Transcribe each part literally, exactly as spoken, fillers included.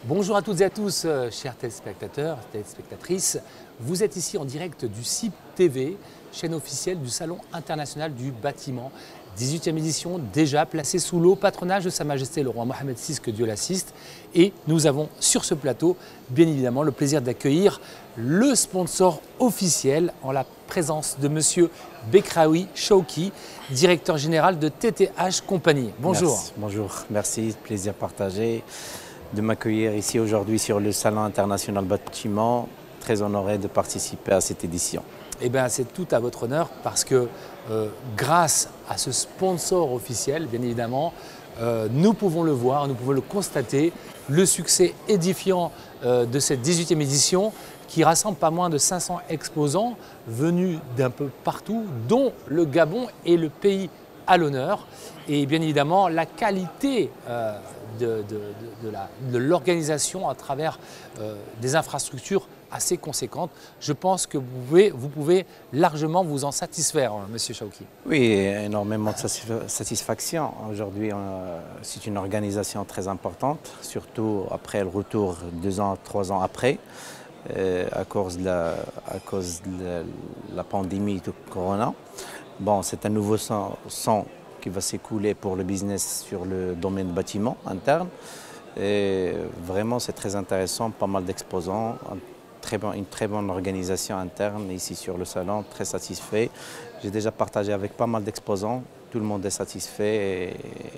Bonjour à toutes et à tous, euh, chers téléspectateurs, téléspectatrices. Vous êtes ici en direct du C I B T V, chaîne officielle du Salon international du bâtiment. dix-huitième édition, déjà placée sous le haut patronage de Sa Majesté le roi Mohammed six, que Dieu l'assiste. Et nous avons sur ce plateau, bien évidemment, le plaisir d'accueillir le sponsor officiel en la présence de Monsieur Bekraoui Chouki, directeur général de T T H Compagnie. Bonjour. Merci. Bonjour, merci, plaisir partagé de m'accueillir ici aujourd'hui sur le Salon international bâtiment. Très honoré de participer à cette édition. Eh bien, c'est tout à votre honneur parce que euh, grâce à ce sponsor officiel, bien évidemment, euh, nous pouvons le voir, nous pouvons le constater, le succès édifiant euh, de cette dix-huitième édition qui rassemble pas moins de cinq cents exposants venus d'un peu partout, dont le Gabon et le pays à l'honneur. Et bien évidemment, la qualité euh, de, de, de, de l'organisation à travers euh, des infrastructures assez conséquentes. Je pense que vous pouvez, vous pouvez largement vous en satisfaire, Monsieur Chouki. Oui, énormément de satisfaction. Aujourd'hui, c'est une organisation très importante, surtout après le retour deux ans, trois ans après, euh, à cause de la, à cause de la, la pandémie de Corona. Bon, c'est un nouveau sang, sang qui va s'écouler pour le business sur le domaine bâtiment interne. Et vraiment, c'est très intéressant, pas mal d'exposants. Très bon, une très bonne organisation interne ici sur le salon, très satisfait. J'ai déjà partagé avec pas mal d'exposants, tout le monde est satisfait et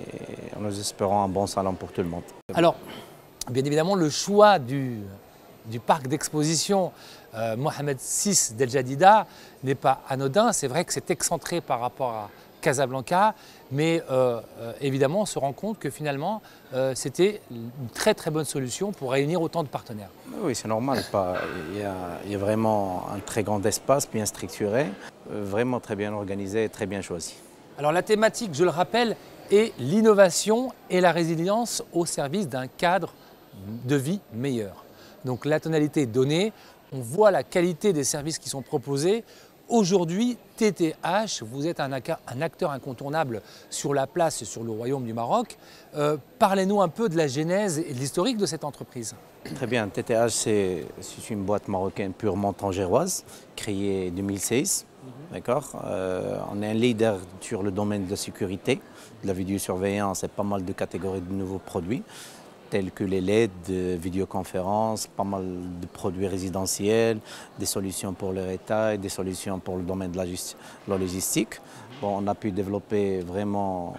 nous espérons un bon salon pour tout le monde. Alors, bien évidemment, le choix du, du parc d'exposition euh, Mohammed six d'El Jadida n'est pas anodin. C'est vrai que c'est excentré par rapport à Casablanca, mais euh, euh, évidemment on se rend compte que finalement euh, c'était une très très bonne solution pour réunir autant de partenaires. Oui, c'est normal. Pas, il, y a, il y a vraiment un très grand espace, bien structuré, vraiment très bien organisé et très bien choisi. Alors la thématique, je le rappelle, est l'innovation et la résilience au service d'un cadre de vie meilleur. Donc la tonalité est donnée, on voit la qualité des services qui sont proposés. Aujourd'hui, T T H, vous êtes un acteur incontournable sur la place et sur le royaume du Maroc. Euh, Parlez-nous un peu de la genèse et de l'historique de cette entreprise. Très bien, T T H, c'est une boîte marocaine purement tangéroise, créée en deux mille seize. Mm-hmm. D'accord. Euh, on est un leader sur le domaine de la sécurité, de la vidéosurveillance et pas mal de catégories de nouveaux produits, tels que les L E D, vidéoconférences, pas mal de produits résidentiels, des solutions pour le retail, des solutions pour le domaine de la, la logistique. Bon, on a pu développer vraiment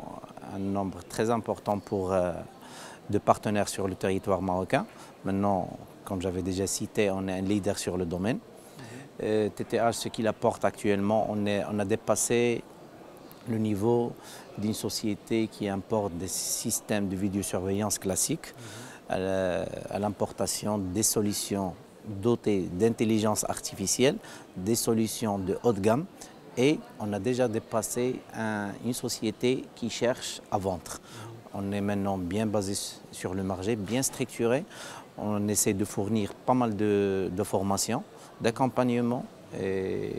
un nombre très important pour, euh, de partenaires sur le territoire marocain. Maintenant, comme j'avais déjà cité, on est un leader sur le domaine. Euh, T T H, ce qu'il apporte actuellement, on, est, on a dépassé le niveau d'une société qui importe des systèmes de vidéosurveillance classiques mmh. à l'importation des solutions dotées d'intelligence artificielle, des solutions de haut de gamme et on a déjà dépassé un, une société qui cherche à vendre. Mmh. On est maintenant bien basé sur le marché, bien structuré. On essaie de fournir pas mal de, de formations, d'accompagnement et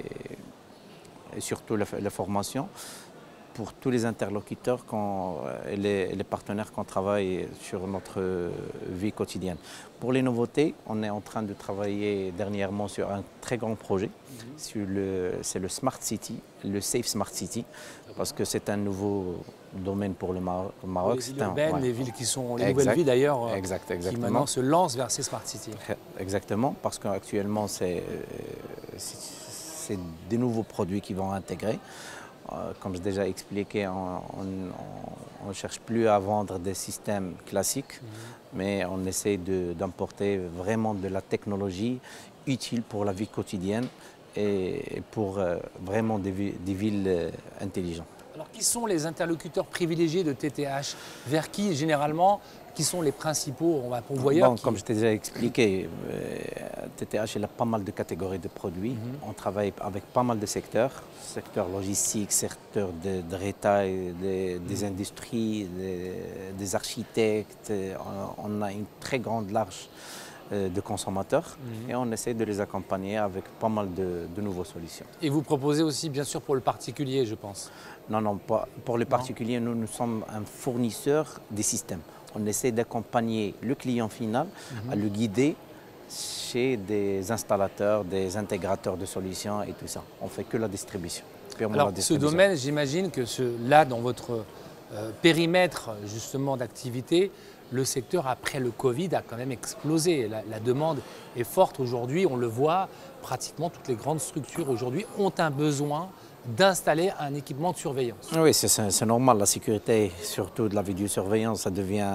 et surtout la, la formation pour tous les interlocuteurs et les, les partenaires qu'on travaille sur notre vie quotidienne. Pour les nouveautés, on est en train de travailler dernièrement sur un très grand projet, mm-hmm. c'est le Smart City, le Safe Smart City, parce que c'est un nouveau domaine pour le Maroc. Les villes urbaines, ouais. les villes qui sont, les exact. nouvelles villes d'ailleurs, exact, qui maintenant se lancent vers ces Smart City. Exactement, parce qu'actuellement c'est c'est des nouveaux produits qui vont intégrer. Euh, comme j'ai déjà expliqué, on ne cherche plus à vendre des systèmes classiques, mmh. mais on essaie d'importer vraiment de la technologie utile pour la vie quotidienne et pour euh, vraiment des, des villes euh, intelligentes. Alors, qui sont les interlocuteurs privilégiés de T T H? Vers qui, généralement, qui sont les principaux on va, pourvoyeurs bon, qui... Comme je t'ai déjà expliqué, euh, T T H il a pas mal de catégories de produits. Mm-hmm. On travaille avec pas mal de secteurs, secteur logistique, secteur de, de retail, de, des mm-hmm. industries, de, des architectes. On a une très grande large de consommateurs mmh. et on essaie de les accompagner avec pas mal de, de nouvelles solutions. Et vous proposez aussi bien sûr pour le particulier, je pense? Non, non, pas pour les particuliers, nous, nous sommes un fournisseur des systèmes. on essaie d'accompagner le client final, mm-hmm. à le guider chez des installateurs, des intégrateurs de solutions et tout ça. On ne fait que la distribution. Alors, la distribution. Ce domaine, j'imagine que ce, là, dans votre euh, périmètre justement d'activité, le secteur après le Covid a quand même explosé. La, la demande est forte aujourd'hui, on le voit, pratiquement toutes les grandes structures aujourd'hui ont un besoin d'installer un équipement de surveillance. Oui, c'est normal. La sécurité, surtout de la vidéosurveillance, ça devient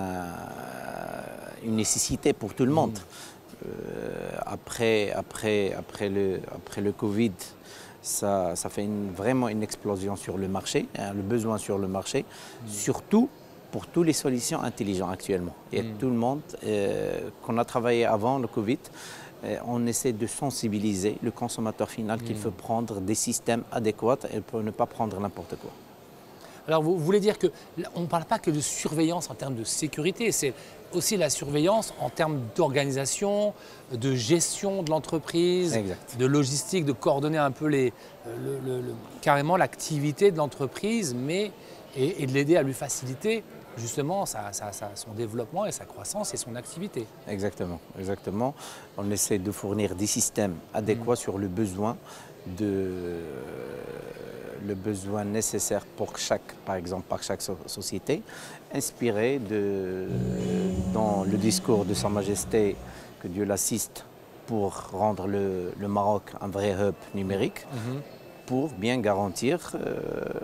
une nécessité pour tout le monde. Mmh. Euh, après, après, après, le, après le Covid, ça, ça fait une, vraiment une explosion sur le marché, hein, le besoin sur le marché, mmh. surtout pour toutes les solutions intelligentes actuellement. Et mmh. tout le monde, euh, qu'on a travaillé avant le Covid, euh, on essaie de sensibiliser le consommateur final mmh. qu'il faut prendre des systèmes adéquats et pour ne pas prendre n'importe quoi. Alors vous, vous voulez dire qu'on ne parle pas que de surveillance en termes de sécurité, c'est aussi la surveillance en termes d'organisation, de gestion de l'entreprise, de logistique, de coordonner un peu les, le, le, le, carrément l'activité de l'entreprise, mais et, et de l'aider à lui faciliter justement sa, sa, sa, son développement et sa croissance et son activité. Exactement, exactement. On essaie de fournir des systèmes adéquats mmh. sur le besoin de le besoin nécessaire pour chaque, par exemple, par chaque so société, inspiré de, dans le discours de Sa Majesté, que Dieu l'assiste, pour rendre le, le Maroc un vrai hub numérique, mmh. pour bien garantir, euh,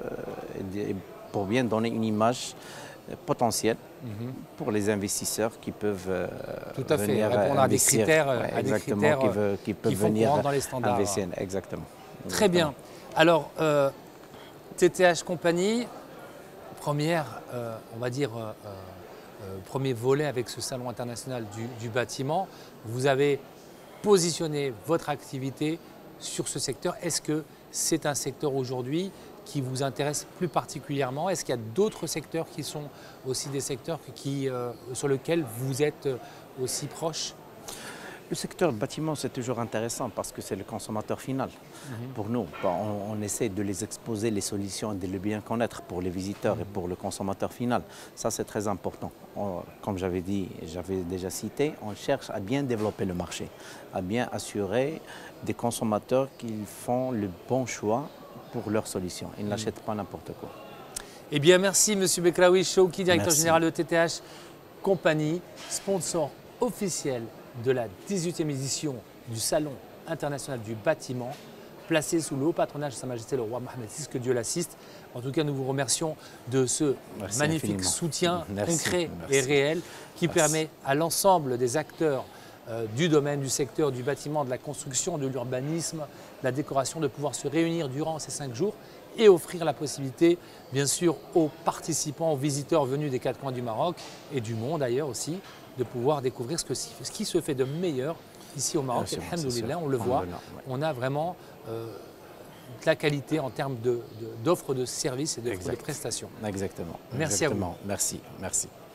et pour bien donner une image potentielle mmh. pour les investisseurs qui peuvent euh, Tout à venir fait, répondre investir, à des critères, ouais, à exactement, des critères qui, veut, qui peuvent venir dans les standards. investir. Exactement. Très exactement. bien. Alors, euh, T T H Company, première, euh, on va dire, euh, euh, premier volet avec ce salon international du, du bâtiment. Vous avez positionné votre activité sur ce secteur. Est-ce que c'est un secteur aujourd'hui qui vous intéresse plus particulièrement? Est-ce qu'il y a d'autres secteurs qui sont aussi des secteurs qui, euh, sur lesquels vous êtes aussi proche? Le secteur du bâtiment, c'est toujours intéressant parce que c'est le consommateur final. Mm-hmm. Pour nous, on, on essaie de les exposer, les solutions, de les bien connaître pour les visiteurs mm-hmm. et pour le consommateur final. Ça, c'est très important. On, comme j'avais dit, j'avais déjà cité, on cherche à bien développer le marché, à bien assurer des consommateurs qu'ils font le bon choix pour leurs solutions. Ils mmh. n'achètent pas n'importe quoi. Eh bien, merci M. Bekraoui Chouki, directeur merci. général de T T H Company, sponsor officiel de la dix-huitième édition du Salon international du bâtiment, placé sous le haut patronage de Sa Majesté le roi Mohammed six, que Dieu l'assiste. En tout cas, nous vous remercions de ce merci magnifique infiniment. soutien merci. concret merci. et réel qui merci. permet à l'ensemble des acteurs euh, du domaine, du secteur, du bâtiment, de la construction, de l'urbanisme, de la décoration, de pouvoir se réunir durant ces cinq jours et offrir la possibilité, bien sûr, aux participants, aux visiteurs venus des quatre coins du Maroc et du monde ailleurs aussi, de pouvoir découvrir ce, que, ce qui se fait de meilleur ici au Maroc. Et alhamdoulilah, on le voit, on a vraiment euh, de la qualité en termes d'offres de, de, de services et de, de prestations. Exactement. Merci Exactement. à vous. Merci. Merci.